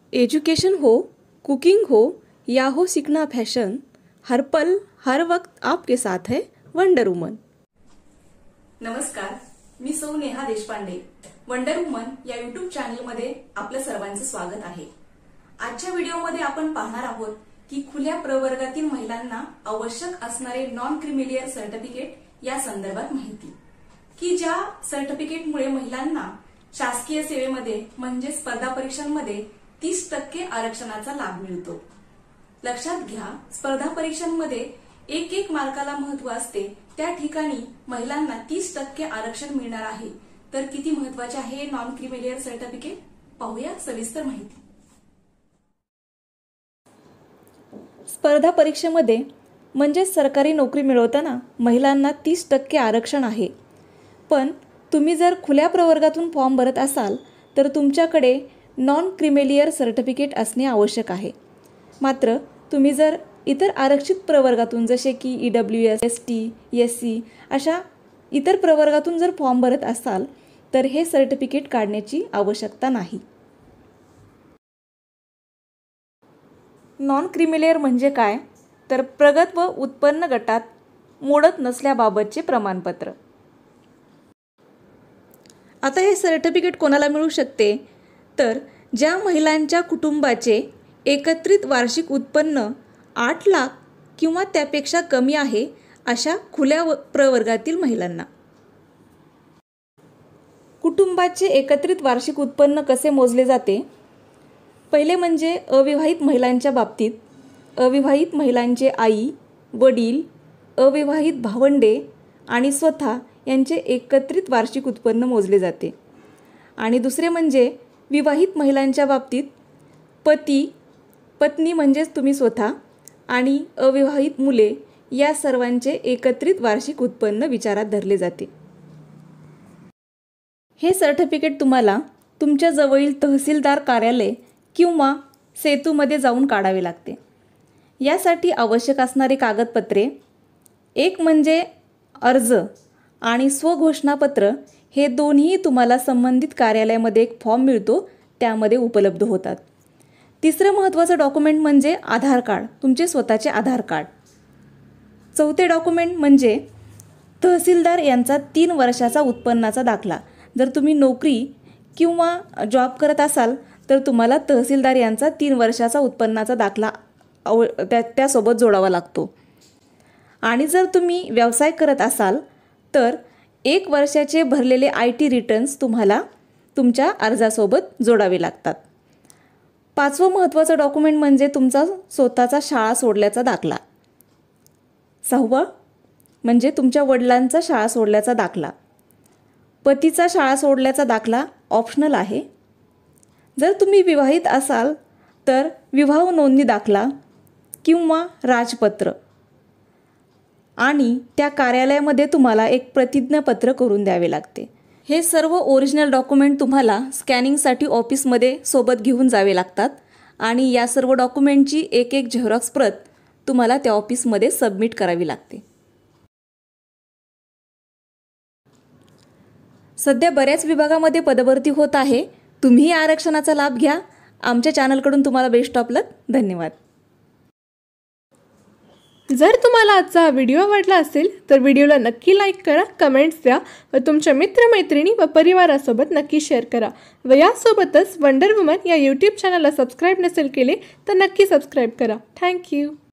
Education हो, cooking हो या हो सीखना फैशन, हर पल हर वक्त आपके साथ है वंडर वुमन। नमस्कार, मी सौ नेहा देशपांडे। वंडर वुमन या यूट्यूब चॅनलमध्ये आपलं सर्वांचे स्वागत आहे। आजच्या व्हिडिओमध्ये आपण पाहणार आहोत की खुल्या प्रवर्गातील महिलांना आवश्यक असणारे नॉन क्रिमिलियर सर्टिफिकेट या संदर्भात माहिती, की ज्या सर्टिफिकेटमुळे महिलांना शासकीय सेवेमध्ये म्हणजे स्पर्धा परीक्षांमध्ये 30% आरक्षणाचा लाभ मिळतो। लक्षात घ्या, स्पर्धा परीक्षांमध्ये एक मार्काला महत्त्व असते, त्या ठिकाणी महिलांना 30% आरक्षण मिळणार आहे। तर किती महत्त्वाचे आहे नॉन क्रिमिलियर सर्टिफिकेट, पाहूया सविस्तर माहिती। स्पर्धा परीक्षेमध्ये म्हणजे सरकारी नोकरी मिळवताना महिलांना 30% आरक्षण आहे। पण तुम्ही जर खुल्या प्रवर्गातून फॉर्म भरत असाल तर तुमच्याकडे नॉन क्रिमिलियर सर्टिफिकेट असणे आवश्यक आहे। मात्र तुम्ही जर इतर आरक्षित प्रवर्गातून जसे की EWS, ST, SC अशा इतर प्रवर्गातून जर फॉर्म भरत असाल तर हे सर्टिफिकेट काढण्याची आवश्यकता नाही। नॉन क्रिमिलियर म्हणजे काय, तर प्रगत व उत्पन्न गटात मोडत नसल्याबाबतचे प्रमाणपत्र। आता हे सर्टिफिकेट कोणाला मिळू शकते, तर ज्या महिलांच्या कुटुंबाचे एकत्रित वार्षिक उत्पन्न 8 लाख किंवा त्यापेक्षा कमी आहे अशा खुल्या प्रवर्गातील महिलांना। कुटुंबाचे एकत्रित वार्षिक उत्पन्न कसे मोजले जाते? पहिले म्हणजे अविवाहित महिलांच्या बाबतीत अविवाहित महिलांचे आई, वडील, अविवाहित भावंडे आणि स्वतः यांचे एकत्रित वार्षिक उत्पन्न मोजले जाते। आणि दुसरे म्हणजे विवाहित महिलांच्या बाबतीत पती, पत्नी म्हणजेच तुम्ही स्वतः आणि अविवाहित मुले या सर्वांचे एकत्रित वार्षिक उत्पन्न विचारात धरले जाते। हे सर्टिफिकेट तुम्हाला तुमच्या जवळील तहसीलदार कार्यालय किंवा सेतूमध्ये जाऊन काढावे लागते। यासाठी आवश्यक असणारी कागदपत्रे एक म्हणजे अर्ज आणि स्वघोषणापत्र, हे दोन्ही तुम्हाला संबंधित कार्यालयामध्ये एक फॉर्म मिळतो त्यामध्ये उपलब्ध होतात। तिसरं महत्त्वाचं डॉक्युमेंट म्हणजे आधार कार्ड, तुमचे स्वतःचे आधार कार्ड। चौथे डॉक्युमेंट म्हणजे तहसीलदार यांचा 3 वर्षाचा उत्पन्नाचा दाखला। जर तुम्ही नोकरी किंवा जॉब करत असाल तर तुम्हाला तहसीलदार यांचा 3 वर्षाचा उत्पन्नाचा दाखला त्यासोबत जोडावा लागतो। आणि जर तुम्ही व्यवसाय करत असाल तर 1 वर्षाचे भरलेले IT रिटर्न्स तुम्हाला तुमच्या अर्जासोबत जोडावे लागतात। पाचवं महत्त्वाचं डॉक्युमेंट म्हणजे तुमचा स्वतःचा शाळा सोडल्याचा दाखला। सहावं म्हणजे तुमच्या वडिलांचा शाळा सोडल्याचा दाखला। पतीचा शाळा सोडल्याचा दाखला ऑप्शनल आहे। जर तुम्ही विवाहित असाल तर विवाह नोंदणी दाखला किंवा राजपत्र, आणि त्या कार्यालयामध्ये तुम्हाला एक प्रतिज्ञापत्र करून द्यावे लागते। हे सर्व ओरिजिनल डॉक्युमेंट तुम्हाला स्कॅनिंगसाठी ऑफिसमध्ये सोबत घेऊन जावे लागतात आणि या सर्व डॉक्युमेंटची एक झेरॉक्स प्रत तुम्हाला त्या ऑफिसमध्ये सबमिट करावी लागते। सध्या बऱ्याच विभागामध्ये पदभरती होत आहे, तुम्ही आरक्षणाचा लाभ घ्या। आमच्या चॅनलकडून तुम्हाला बेस्ट ऑफ लक। धन्यवाद। जर तुम्हाला आजचा हा व्हिडिओ आवडला असेल तर व्हिडिओला नक्की लाईक करा, कमेंट्स द्या व तुमच्या मित्रमैत्रिणी व परिवारासोबत नक्की शेअर करा। व यासोबतच वंडर वुमन या यूट्यूब चॅनलला सबस्क्राईब नसेल केले तर नक्की सबस्क्राईब करा। थँक्यू।